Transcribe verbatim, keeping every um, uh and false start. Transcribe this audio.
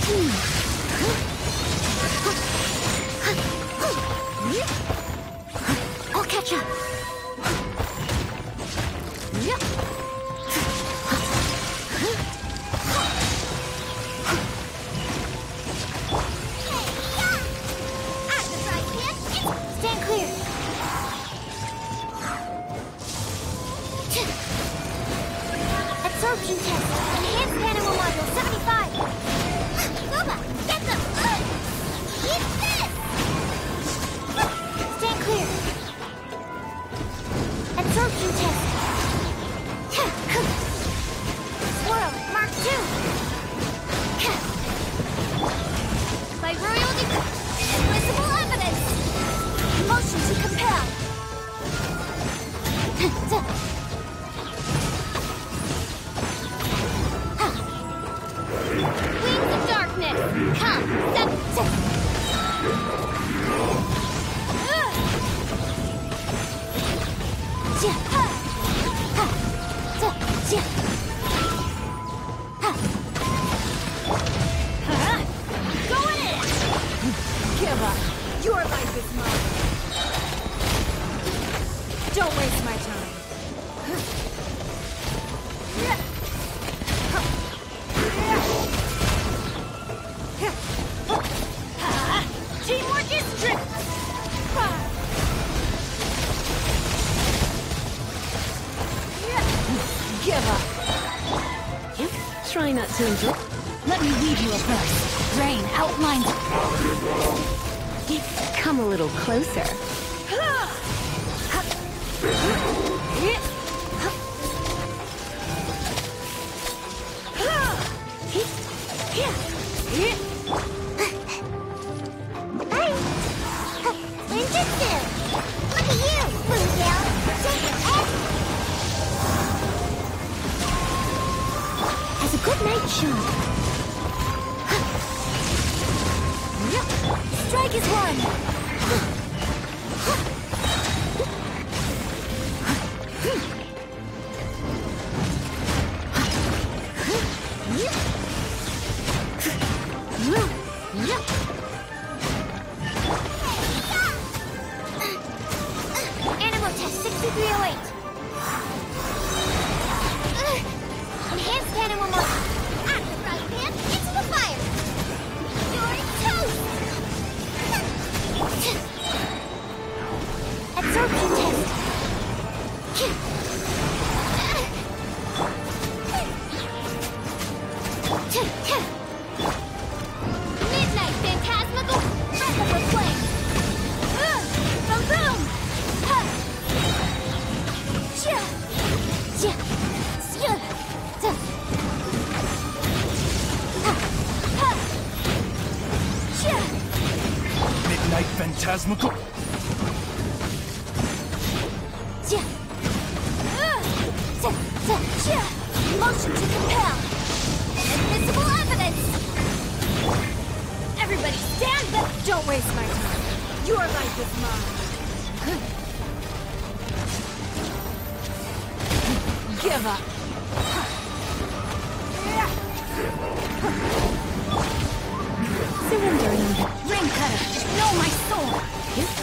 I'll catch up. Stand clear. Absorption test. Enhanced animal module seventy-five. Luma, get them. Eat this. Stand clear. Absorption test. Swirl, mark two. By royal decree, invisible evidence. Motion to compel. Wings of darkness. Come, step, step. Going in. Give up. Your life is mine. Don't waste my time. Teamwork is strict. Give up. Try not to enjoy. Let me lead you a first. Rain outlines. Come a little closer. Ninjutsu! Look at you, Bluegill! Shake your head! Has a good night, Sean. Strike is one! Animal test sixty-three oh eight. Enhanced animal mode. At the frying pan, into the fire. You're toast. Absorption test. Midnight phantasmical breath of the flame. Boom boom. Midnight Phantasmical. Motion to compel. Invisible evidence. Everybody stand up. Don't waste my time. Your life is mine. Give up. Surrendering. Ring cutter, know my soul.